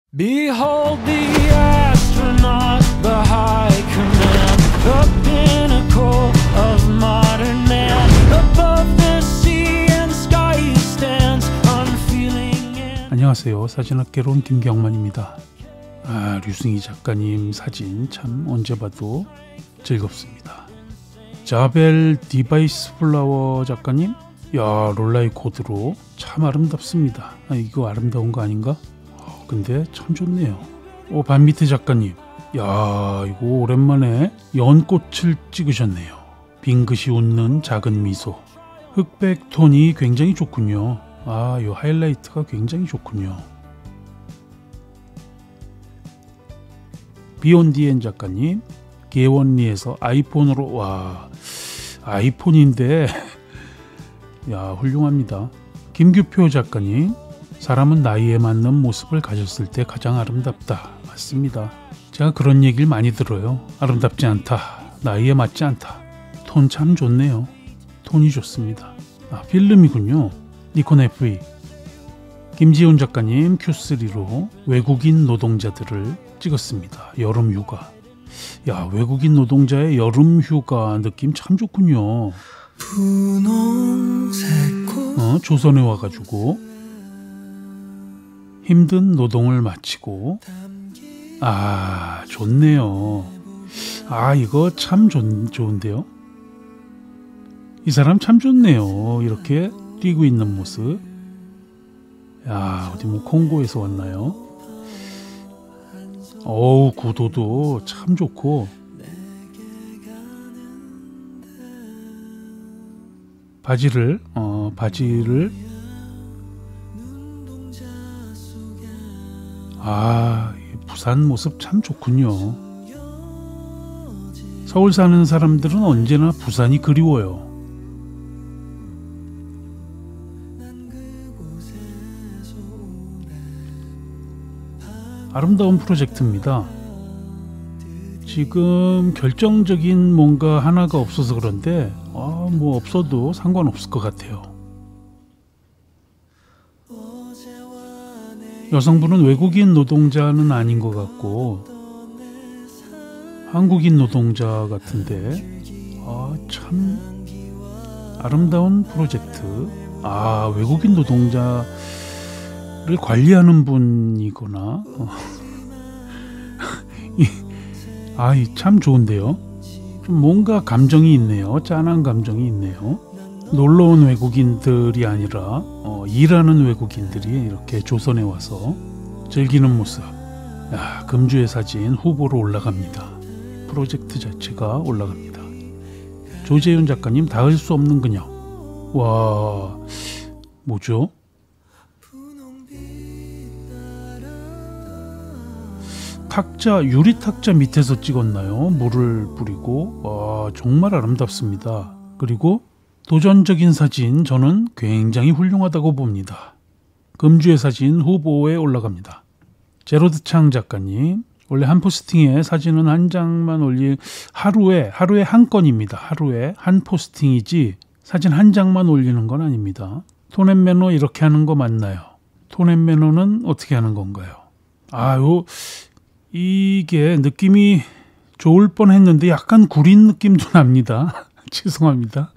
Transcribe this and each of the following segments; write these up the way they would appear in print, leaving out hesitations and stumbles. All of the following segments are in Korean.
Behold the astronaut, the high command, the pinnacle of modern man. Above the sea and sky he stands, unfeeling and... 안녕하세요. 사진학개론 김경만입니다. 류승희 작가님 사진 참 언제 봐도 즐겁습니다. 자벨 디바이스 플라워 작가님, 야, 롤라이 코드로 참 아름답습니다. 이거 아름다운 거 아닌가? 근데 참 좋네요. 반미트 작가님, 야, 이거 오랜만에 연꽃을 찍으셨네요. 빙긋이 웃는 작은 미소. 흑백 톤이 굉장히 좋군요. 이 하이라이트가 굉장히 좋군요. 비욘디엔 작가님, 개원리에서 아이폰으로, 와, 아이폰인데 야, 훌륭합니다. 김규표 작가님, 사람은 나이에 맞는 모습을 가졌을 때 가장 아름답다. 맞습니다. 제가 그런 얘기를 많이 들어요. 아름답지 않다, 나이에 맞지 않다. 톤 참 좋네요. 톤이 좋습니다. 필름이군요. 니콘 FE. 김지훈 작가님, Q3로 외국인 노동자들을 찍었습니다. 여름 휴가. 야, 외국인 노동자의 여름 휴가 느낌 참 좋군요. 조선에 와가지고 힘든 노동을 마치고, 좋네요. 이거 참 좋은데요. 이 사람 참 좋네요. 이렇게 뛰고 있는 모습. 야, 어디 뭐 콩고에서 왔나요? 구도도 참 좋고. 바지를 부산 모습 참 좋군요. 서울 사는 사람들은 언제나 부산이 그리워요. 아름다운 프로젝트입니다. 지금 결정적인 뭔가 하나가 없어서 그런데 뭐 없어도 상관없을 것 같아요. 여성분은 외국인 노동자는 아닌 것 같고 한국인 노동자 같은데 참 아름다운 프로젝트. 외국인 노동자를 관리하는 분이거나 참 좋은데요. 좀 뭔가 감정이 있네요. 짠한 감정이 있네요. 놀러온 외국인들이 아니라 일하는 외국인들이 이렇게 조선에 와서 즐기는 모습. 금주의 사진 후보로 올라갑니다. 프로젝트 자체가 올라갑니다. 조재윤 작가님, 닿을 수 없는 그녀. 와, 뭐죠? 유리 탁자 밑에서 찍었나요? 물을 뿌리고. 정말 아름답습니다. 그리고 도전적인 사진, 저는 굉장히 훌륭하다고 봅니다. 금주의 사진 후보에 올라갑니다. 제로드 창 작가님, 원래 한 포스팅에 사진은 한 장만 올린 하루에 한 건입니다. 하루에 한 포스팅이지 사진 한 장만 올리는 건 아닙니다. 톤앤매너 이렇게 하는 거 맞나요? 톤앤매너는 어떻게 하는 건가요? 이게 느낌이 좋을 뻔했는데 약간 구린 느낌도 납니다. 죄송합니다.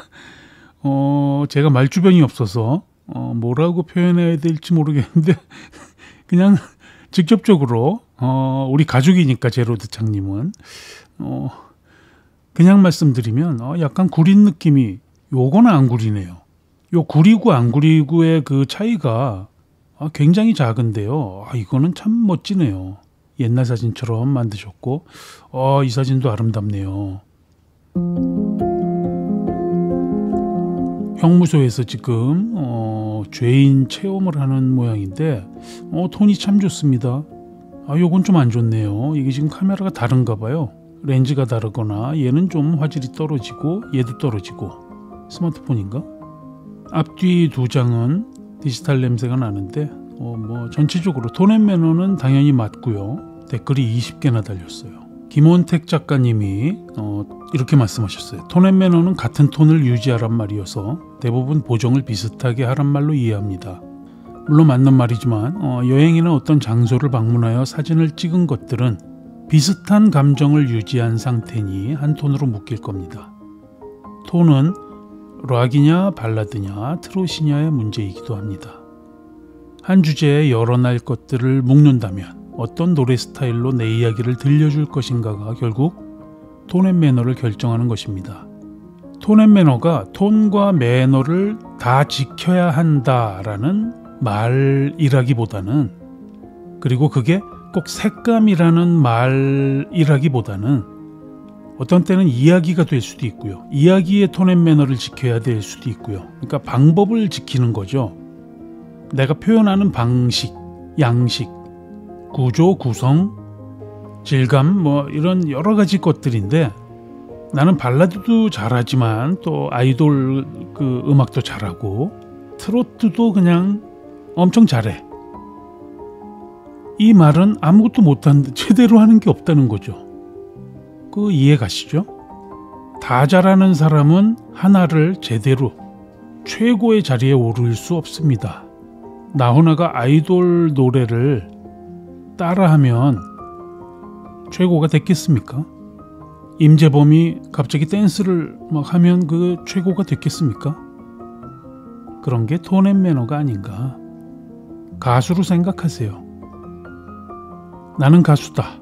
제가 말주변이 없어서 뭐라고 표현해야 될지 모르겠는데 그냥 직접적으로 우리 가족이니까 제로드 창님은 그냥 말씀드리면 약간 구린 느낌이, 요거는 안 구리네요. 요 구리고 안 구리고의 그 차이가 굉장히 작은데요. 이거는 참 멋지네요. 옛날 사진처럼 만드셨고 이 사진도 아름답네요. 형무소에서 지금 죄인 체험을 하는 모양인데 톤이 참 좋습니다. 요건 좀 안 좋네요. 이게 지금 카메라가 다른가 봐요. 렌즈가 다르거나 얘는 좀 화질이 떨어지고 얘도 떨어지고. 스마트폰인가? 앞뒤 두 장은 디지털 냄새가 나는데 뭐 전체적으로 톤앤매너는 당연히 맞고요. 댓글이 20개나 달렸어요. 김원택 작가님이 이렇게 말씀하셨어요. 톤앤매너는 같은 톤을 유지하란 말이어서 대부분 보정을 비슷하게 하란 말로 이해합니다. 물론 맞는 말이지만 여행이나 어떤 장소를 방문하여 사진을 찍은 것들은 비슷한 감정을 유지한 상태니 한 톤으로 묶일 겁니다. 톤은 락이냐 발라드냐 트롯이냐의 문제이기도 합니다. 한 주제에 여러 날 것들을 묶는다면 어떤 노래 스타일로 내 이야기를 들려줄 것인가가 결국 톤 앤 매너를 결정하는 것입니다. 톤 앤 매너가 톤과 매너를 다 지켜야 한다라는 말이라기보다는, 그리고 그게 꼭 색감이라는 말이라기보다는 어떤 때는 이야기가 될 수도 있고요. 이야기의 톤 앤 매너를 지켜야 될 수도 있고요. 그러니까 방법을 지키는 거죠. 내가 표현하는 방식, 양식, 구조, 구성, 질감 이런 여러 가지 것들인데, 나는 발라드도 잘하지만 또 아이돌 음악도 잘하고 트로트도 그냥 엄청 잘해. 이 말은 아무것도 못하는데 제대로 하는 게 없다는 거죠. 이해 가시죠? 다 잘하는 사람은 하나를 제대로 최고의 자리에 오를 수 없습니다. 나훈아가 아이돌 노래를 따라하면 최고가 됐겠습니까? 임재범이 갑자기 댄스를 막 하면 그 최고가 됐겠습니까? 그런 게 톤 앤 매너가 아닌가. 가수로 생각하세요. 나는 가수다.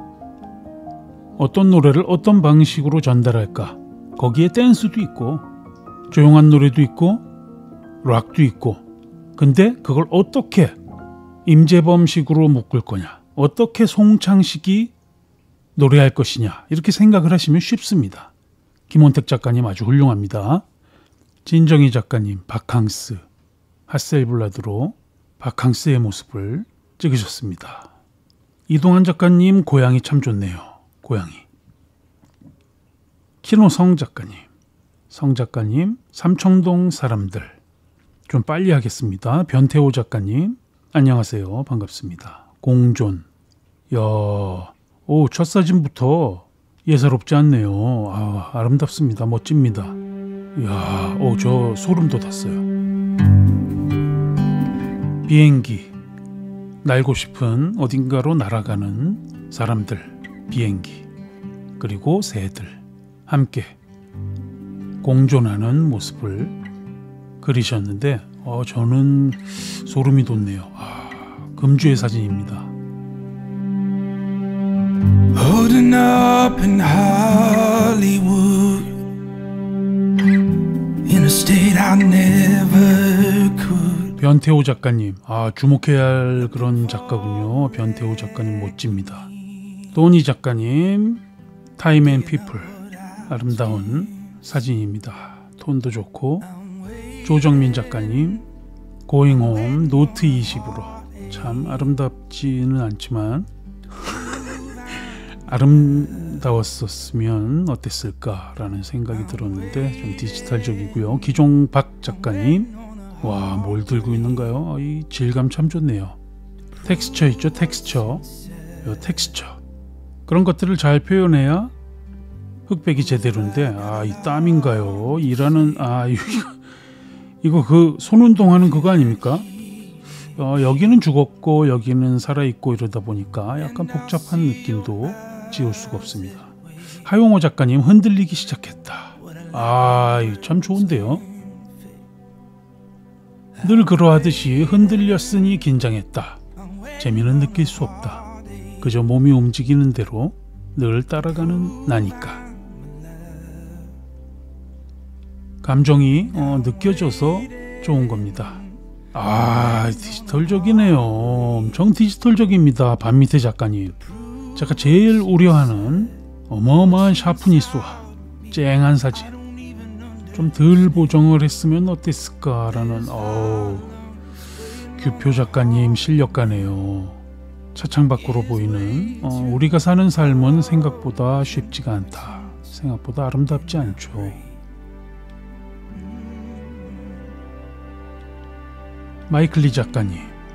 어떤 노래를 어떤 방식으로 전달할까? 거기에 댄스도 있고 조용한 노래도 있고 락도 있고, 근데 그걸 어떻게 임재범식으로 묶을 거냐, 어떻게 송창식이 노래할 것이냐, 이렇게 생각을 하시면 쉽습니다. 김원택 작가님 아주 훌륭합니다. 진정희 작가님 바캉스, 핫셀블라드로 바캉스의 모습을 찍으셨습니다. 이동환 작가님 고양이 참 좋네요. 고양이. 키노성 작가님, 성 작가님 삼청동 사람들. 좀 빨리 하겠습니다. 변태호 작가님 안녕하세요. 반갑습니다. 공존. 첫 사진부터 예사롭지 않네요. 아름답습니다. 멋집니다. 저 소름 돋았어요. 비행기. 날고 싶은 어딘가로 날아가는 사람들, 비행기, 그리고 새들 함께 공존하는 모습을 그리셨는데 저는 소름이 돋네요. 금주의 사진입니다. Holding up in Hollywood in a state I never could. 변태호 작가님, 주목해야 할 그런 작가군요. 변태호 작가님 멋집니다. 도니 작가님, 타임 앤 피플, 아름다운 사진입니다. 톤도 좋고. 조정민 작가님, 고잉 홈 노트 20으로. 참 아름답지는 않지만 아름다웠었으면 어땠을까라는 생각이 들었는데 좀 디지털적이고요. 기종박 작가님, 뭘 들고 있는가요? 이 질감 참 좋네요. 텍스처 있죠? 텍스처. 그런 것들을 잘 표현해야 흑백이 제대로인데, 이 땀인가요? 일하는, 이거 그 손운동하는 그거 아닙니까? 여기는 죽었고 여기는 살아있고 이러다 보니까 약간 복잡한 느낌도 지울 수가 없습니다. 하용호 작가님, 흔들리기 시작했다. 참 좋은데요. 늘 그러하듯이 흔들렸으니 긴장했다. 재미는 느낄 수 없다. 그저 몸이 움직이는 대로 늘 따라가는 나니까. 감정이 느껴져서 좋은 겁니다. 디지털적이네요. 엄청 디지털적입니다. 밤밑의 작가님. 제가 제일 우려하는 어마어마한 샤프니스와 쨍한 사진, 좀 덜 보정을 했으면 어땠을까라는. 규표 작가님 실력가네요. 차창 밖으로 보이는 우리가 사는 삶은 생각보다 쉽지가 않다. 생각보다 아름답지 않죠. 마이클 리 작가님,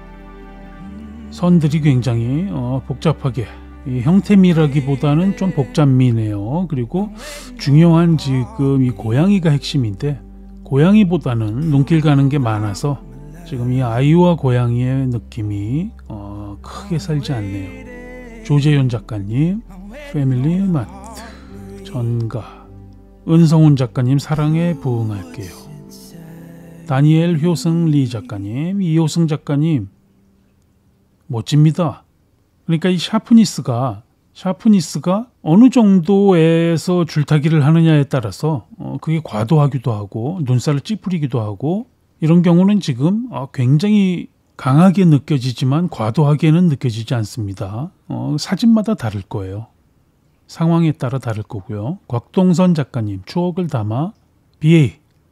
선들이 굉장히 복잡하게, 이 형태미라기보다는 좀 복잡미네요. 그리고 중요한 지금 이 고양이가 핵심인데, 고양이보다는 눈길 가는 게 많아서 지금 이 아이와 고양이의 느낌이 크게 살지 않네요. 조재현 작가님 패밀리 마트, 전가, 은성훈 작가님 사랑에 부응할게요. 다니엘 효승 리 작가님, 이효승 작가님 멋집니다. 그러니까 이 샤프니스가 어느 정도에서 줄타기를 하느냐에 따라서 그게 과도하기도 하고 눈살을 찌푸리기도 하고 이런 경우는 지금 굉장히 강하게 느껴지지만 과도하게는 느껴지지 않습니다. 사진마다 다를 거예요. 상황에 따라 다를 거고요. 곽동선 작가님 추억을 담아 BA.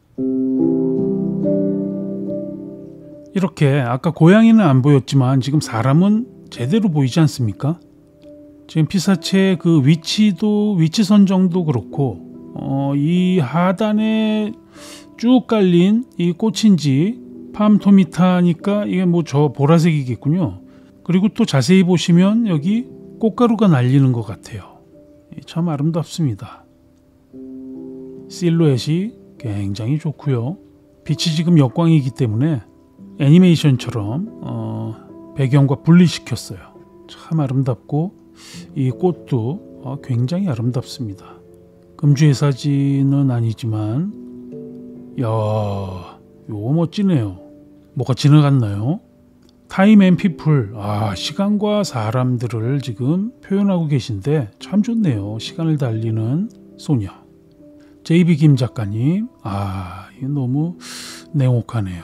이렇게 아까 고양이는 안 보였지만 지금 사람은 제대로 보이지 않습니까? 지금 피사체 그 위치 선정도 그렇고 이 하단에 쭉 깔린 이 꽃인지 팜토미타니까 이게 뭐 저 보라색이겠군요. 그리고 또 자세히 보시면 여기 꽃가루가 날리는 것 같아요. 참 아름답습니다. 실루엣이 굉장히 좋고요. 빛이 지금 역광이기 때문에 애니메이션처럼 배경과 분리시켰어요. 참 아름답고 이 꽃도 굉장히 아름답습니다. 금주의 사진은 아니지만 요거 멋지네요. 뭐가 지나갔나요? 타임 앤 피플, 시간과 사람들을 지금 표현하고 계신데 참 좋네요. 시간을 달리는 소녀. JB 김 작가님, 이거 너무 냉혹하네요.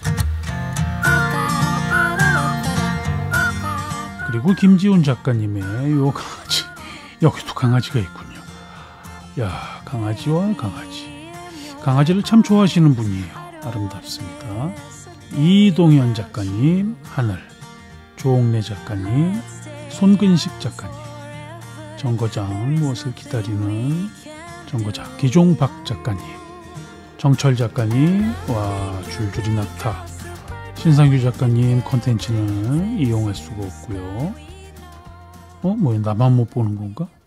그리고 김지훈 작가님의 요 강아지, 여기도 강아지가 있군요. 야, 강아지와 강아지를 참 좋아하시는 분이에요. 아름답습니다. 이동현 작가님 하늘, 조옥래 작가님, 손근식 작가님, 정거장 무엇을 기다리는 정거장, 기종박 작가님, 정철 작가님, 와 줄줄이 낙타. 신상규 작가님 컨텐츠는 이용할 수가 없고요. 뭐야, 나만 못 보는 건가?